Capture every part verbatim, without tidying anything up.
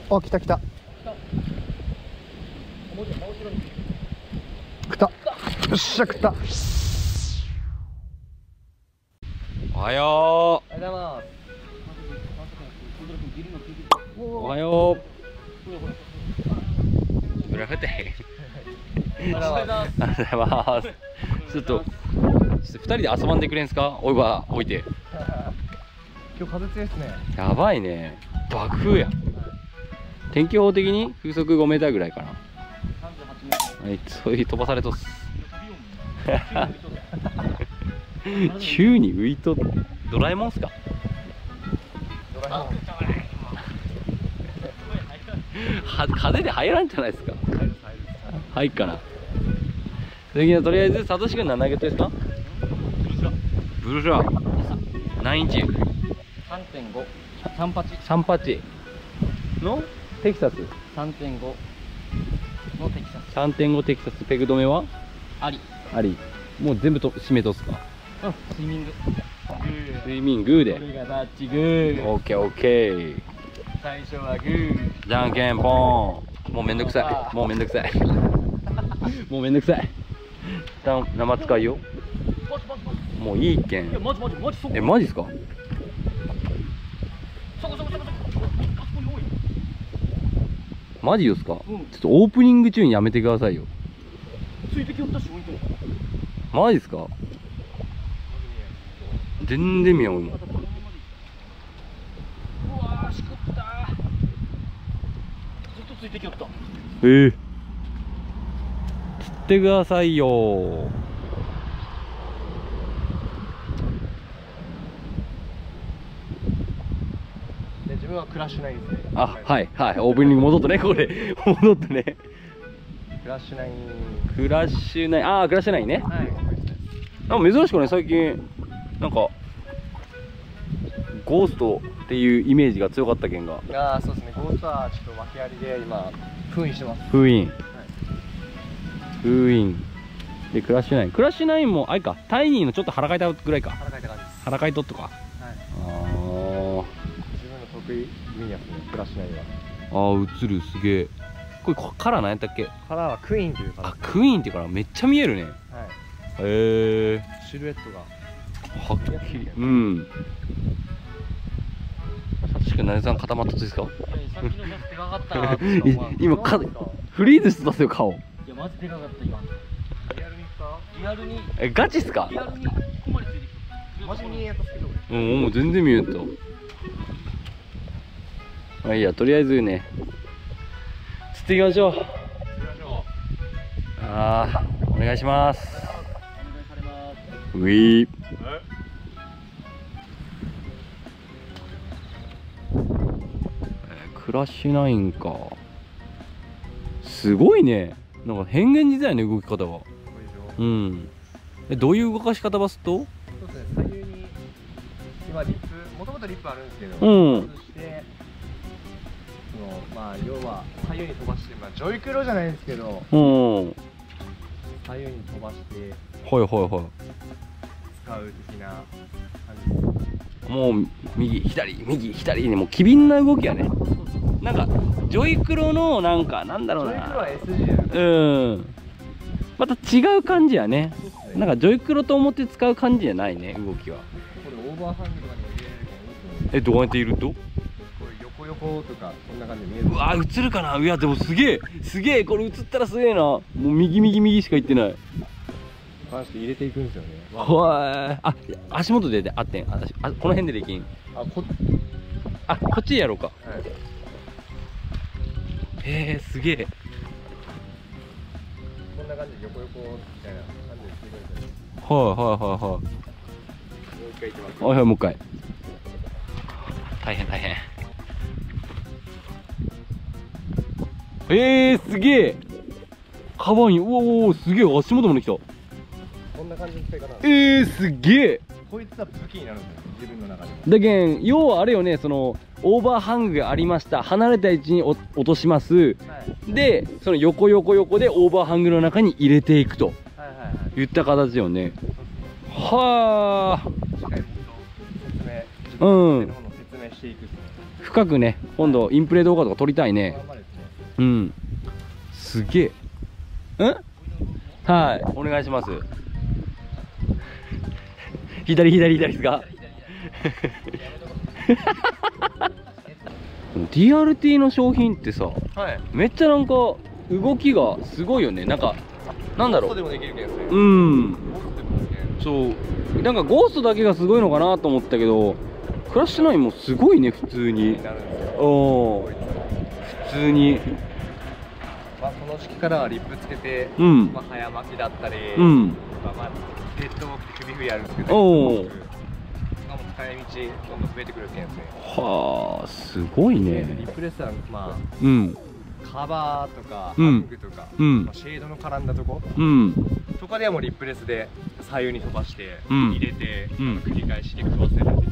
あ、来た来た。来た。よっしゃ、来た。 おはよおはようございます。 う。おはよう。ブラフテ。 おはようございます。 ありがとうございます。ちょっと、ちょっと二人で遊ばんでくれんすか？おいば置いて。 今日風強いですね。 やばいね。爆風や。天気予報的に風速ごメーターぐらいかな。はい、そういう飛ばされとっす。急に浮いとドラえもんっすか？は風で入らんじゃないですか。入っかな。次はとりあえずサトシ君何投げてですか？ブルーシャー何インチ？ さんてんご、さんじゅうはち、 さんじゅうはちのテキサス。 さんてんごのテキサス。 さんてんごテキサス。ペグ止めはあり。 あり。もう全部と締めとっすか？ うん、スイミング。 スイミングで。 これがタッチグー。 オッケーオッケー。 最初はグー。 じゃんけんぽん。もうめんどくさい。もうめんどくさい。もうめんどくさい。一旦生使いよ。もういいけん。 いや、マジマジマジそこ。 え、マジっすか？ そこそこそこそこ。あそこに多い。 マジですか？ うんちょっとオープニング中にやめてくださいよ。 ついてきよったし、置いても。 マジっすか？全然見やん今。 うわー、しくったー。ずっとついてきよった。 えー、釣ってくださいよー。 で、自分はクラッシュナインですね。 あ、はいはい、オープニング戻ったね、これ。戻ったね。 クラッシュナイン。 クラッシュナイン、あー、クラッシュナインね。 はい。 なんか珍しくね、最近なんかゴーストっていうイメージが強かったけんが。 ああ、そうですね。ゴーストはちょっと訳ありで今封印してます。 封印、封印でクラッシュナイン。クラッシュナインもあれか、タイニーのちょっと腹かいたぐらいか。 腹かいた感じです。 腹かいとっとか。 はい。 あ自分の得意分野ですね。クラッシュナインは。 ーあー、映る。すげえ。これカラー何やったっけ？ カラーはクイーンというカラあ、 ー。 クイーンってからめっちゃ見えるね。 はい。 へえ。 シルエットが。 はっきり。うん。確かに何さん固まったとですか？ いや、さっきのやつでかかったなーって思う。 今かフリーズしてたっすよ顔。 いや、マジでかかった今。リアルにか？リアルに。 え、ガチっすか？ リアルにここまでついてきた。マジにやったっすけど。 うん、もう全然見えんと。まあいいや、とりあえずね釣っていきましょう。ああ、お願いします。 お願いされます。 ウィー。クラッシュナインか。すごいね。なんか変幻自在ね、動き方が。うん。え、どういう動かし方ばすと？ そうですね。左右に今リップ、もともとリップあるんですけど、 うん外してそのまあ要は左右に飛ばして、まあジョイクロじゃないんですけど、 うん。はい左右に飛ばしてはいは使う的な感じです。 い。もう右左右左にもう機敏な動きやね。なんかジョイクロのなんかなんだろうな。 ジョイクロは エスジー じゃなくて、 うん。また違う感じやね。 そうっすね。 なんかジョイクロと思って使う感じじゃないね、動きは。 これオーバーハンドとかにも入れられるからいいですよね。 え、どうやっていると？ これ横横とかこんな感じで見える。 うわ、映るかな。いやでもすげえすげえ、これ映ったらすげえな。もう右右右しか行ってない。 関して入れていくんですよね。 はい。あ、足元であってん。あ、あこの辺でできん。 あ、こ、 あ、こっちでやろうか。 はい。 へえ、すげえ。 こんな感じで横横みたいな感じでしていくんですよね。 はいはいはいはい。 もう一回いきます。 はいはい、もう一回。大変大変。えー、すげえ。カバンに、うおお、すげえ、足元まで来た。 こんな感じの使い方。 えー、すげえ。 こいつは武器になるんですよ、自分の中で。 だけん、要はあれよね、そのオーバーハングがありました。離れた位置にお落とします。 はい。 で、その横横横でオーバーハングの中に入れていくとはいはいはい。 いった形よね。 そうですね。 はあ。 しっかりと説明、自うん分の方の説明していくっすね。 深くね今度インプレ動画とか撮りたいね。 頑張れってね。 うん、すげえ。うんはい、お願いします。左左左ですか。ディーアールティー の商品ってさ、 はい。 めっちゃなんか動きがすごいよね。なんかなんだろう、 ゴーストでもできるけどね。 うん、 ゴーストでもできる。 そうなんかゴーストだけがすごいのかなと思ったけど、クラッシュナインもすごいね普通に。 になるんですよ。 おお、普通に。 まあこの時期からはリップつけて、 うん、 まあ早巻きだったり、 うん、 まあまあヘッドウォークで首振りやるんですけど、 おお、 まあもう使い道どんどん増えてくるけんですね。 はあ、すごいリね。 ップレスはまうん、 あカバーとか、 うんハングとか、 うんまあ、シェードの絡んだとこうんとかではもうリップレスで左右に飛ばして、 うん入れて、 うん繰り返しで食わせるっていう。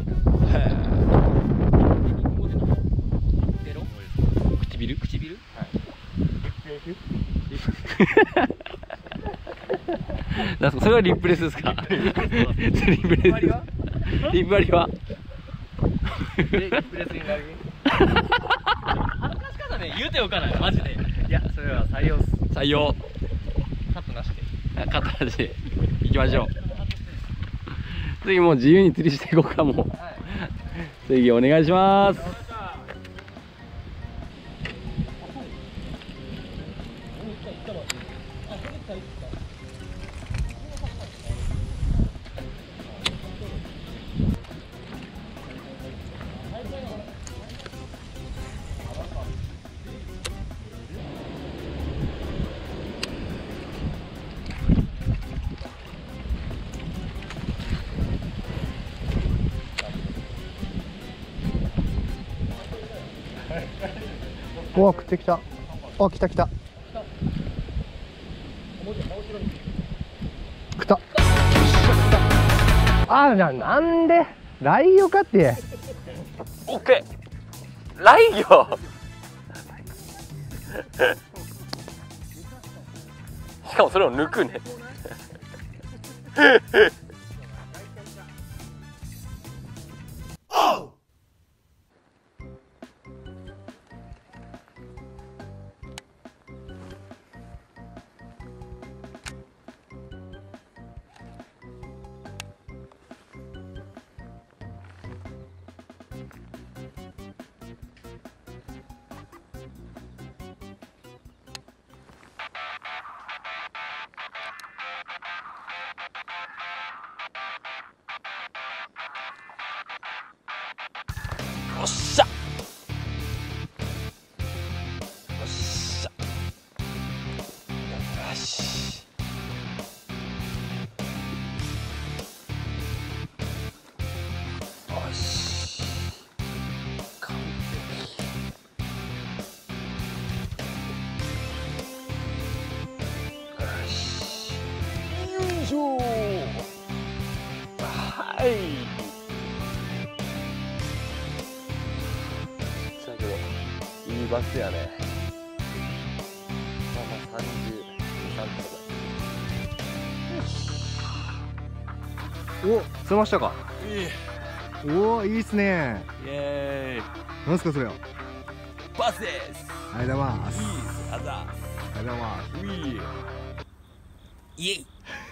唇唇はい。 なんすかそれはリップレスですか。リップレス。リップレスはリップ割りはリップレスになる。 恥ずかし方ね言うておかないマジで。 いや、それは採用っす。 採用。 カットなしで。 カットなしで行きましょう。次もう自由に釣りしていこうか。もう、はい、次お願いします。 おお、食ってきた。あ、来た来た。来た。あ、な、なんで。ライオかって。 オッケー。ライギョ。しかもそれを抜くね。よっしゃ。よっしゃ。よし。よし。完璧。よし。よいしょ。はい。いいバスやね。まあまあさんじゅうさんとか。 お、釣れましたか。 おお、いいっすね。 イエーイ。 なんすかそれは。 バスです。 ありがとうございます。 いいです。あざ。 ありがとうございます。 ウィー。イエイ。